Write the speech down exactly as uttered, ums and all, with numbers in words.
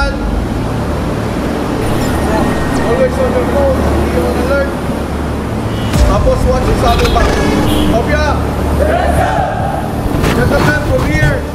dyan. Always on your phone, be on alert. Tapos watch your saddle back. Kopya! Gentlemen, from here.